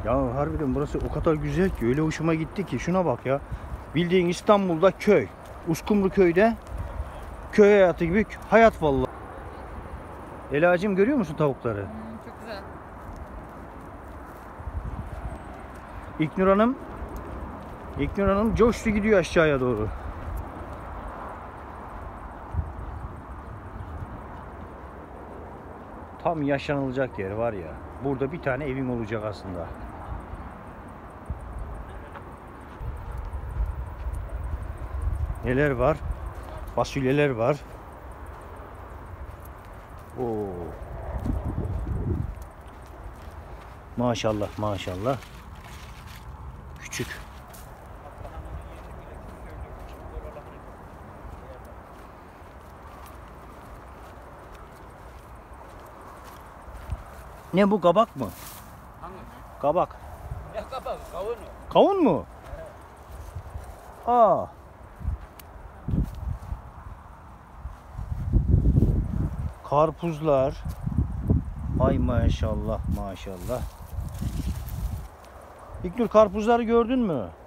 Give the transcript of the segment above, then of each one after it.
Ya harbiden burası o kadar güzel ki, öyle hoşuma gitti ki. Şuna bak ya. Bildiğin İstanbul'da köy. Uskumru köyde köy hayatı gibi hayat vallahi. Elacığım, görüyor musun tavukları? Çok güzel. İknur Hanım coştu gidiyor aşağıya doğru. Tam yaşanılacak yer var ya. Burada bir tane evin olacak aslında. Neler var? Fasulyeler var. Oo. Maşallah maşallah. Küçük. Ne bu, kabak mı? Hangi? Kabak. Ne kabak? Kavun. Kavun mu? Aa. Karpuzlar. Ay maşallah maşallah. İlknur, karpuzları gördün mü? Gördüm.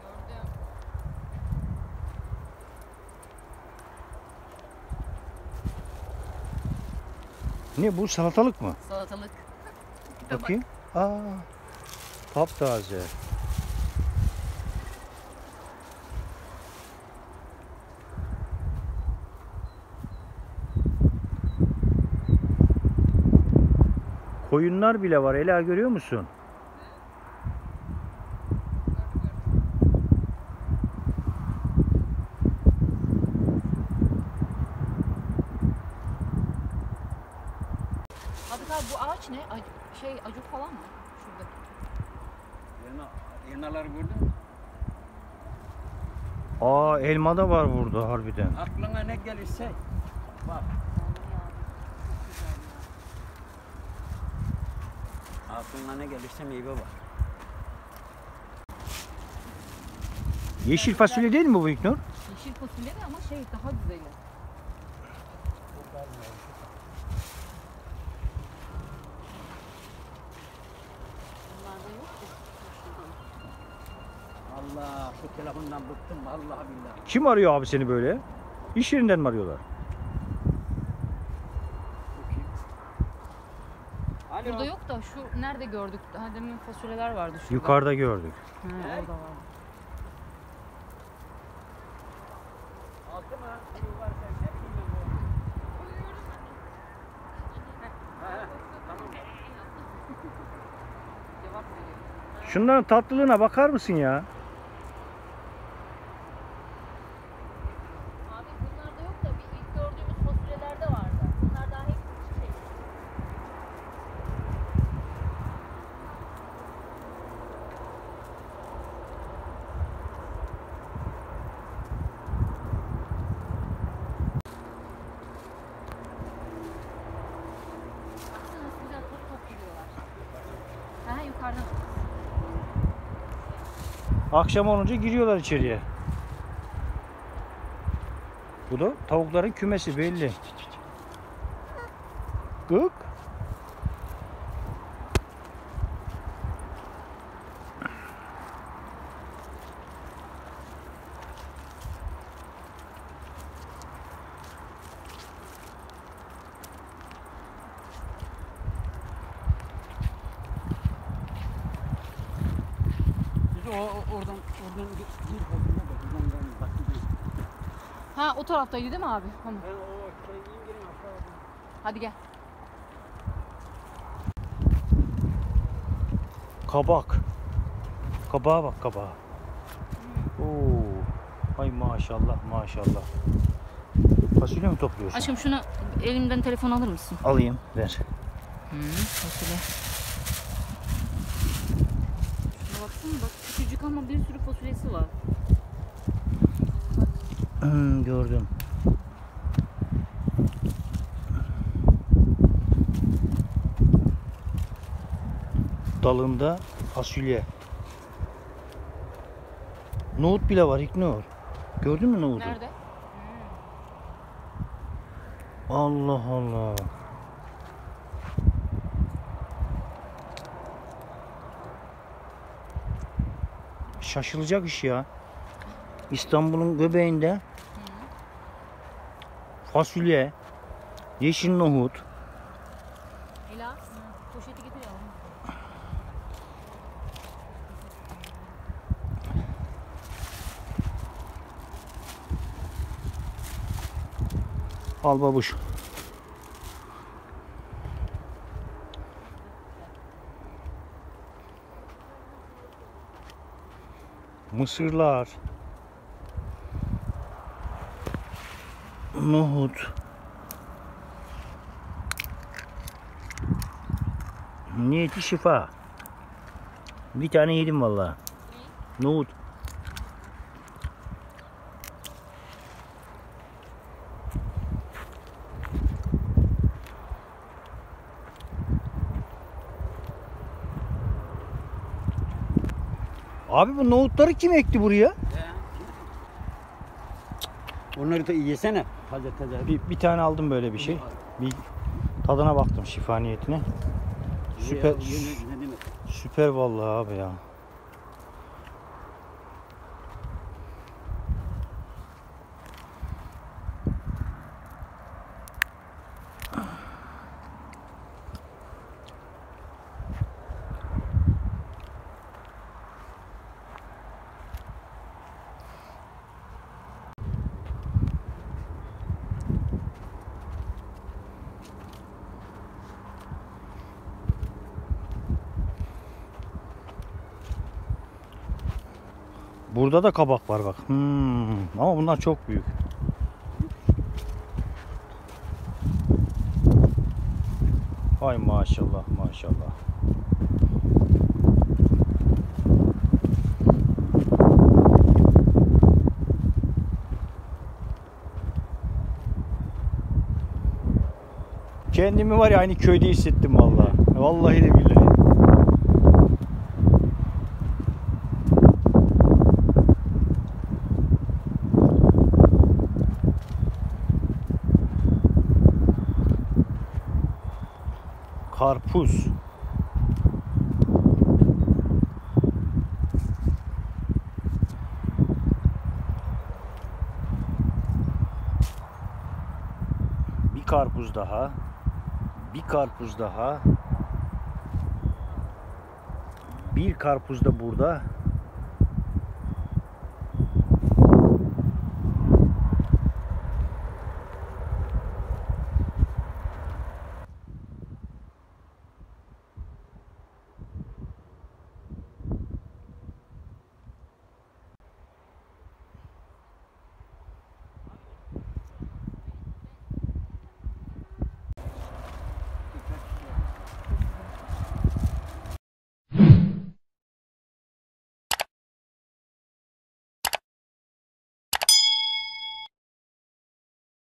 Ne bu, salatalık mı? Salatalık. Bakayım. Aa. Taptaze. Koyunlar bile var. Ela, görüyor musun? Abi bu ağaç ne? Acuk falan mı? Şurada. Elmaları gördün mü? Aa, elma da var burada harbiden. Aklına ne gelirse bak. Aklına ne gelirse meyve var. Yeşil fasulye değil mi bu İlknur? Yeşil fasulye de ama daha güzeli. Bunlarda yok ki. Allah, şu telefondan bıktım vallahi billahi. Kim arıyor abi seni böyle? İş yerinden mi arıyorlar? Alo. Burada yok da şu nerede gördük? Daha demin fasulyeler vardı şurada. Yukarıda gördük. Ha, orada var. Altı mı? Biri varsa ne bileyim ben bu. Tamam. Cevap veriyor. Şunların tatlılığına bakar mısın ya? Abi bunlarda yok da bir ilk gördüğümüz fasulyelerde vardı. Bunlar daha hep şey. Baksana nasıl güzel top top gidiyorlar. Ha, yukarıdan. Akşam olunca giriyorlar içeriye. Bu da tavukların kümesi belli. Gık. Biz oradan gir bakımına bak. Buradan bak. Ha, o taraftaydı değil mi abi? Tamam. Ben o indirin aşağı. Hadi gel. Kabak. Kabağa bak, kabağa. Oo. Ay maşallah maşallah. Fasulye mi topluyorsun? Aşkım şunu elimden telefon alır mısın? Alayım, ver. Fasulye. Şuna baksana, bak küçücük ama bir sürü fasulyesi var. Gördüm. Dalında fasulye. Nohut bile var İknur. Gördün mü nohutu? Nerede? Allah Allah. şaşılacak iş ya. İstanbul'un göbeğinde fasulye, yeşil nohut. Ela, poşeti getir yavrum. Al babuş. Mısırlar. Nohut. Niyeti şifa. Bir tane yedim vallahi. Nohut. Abi bu nohutları kim ekti buraya? Onları da yesene. Taze taze. Bir tane aldım böyle bir şey. Bir tadına baktım şifa niyetine. Süper. Ne demek? Süper vallahi abi ya. Burada da kabak var bak. Ama bunlar çok büyük. Ay maşallah maşallah. Kendimi var ya aynı köyde hissettim vallahi. Vallahi de billahi. Karpuz. Bir karpuz daha. Bir karpuz daha. Bir karpuz da burada.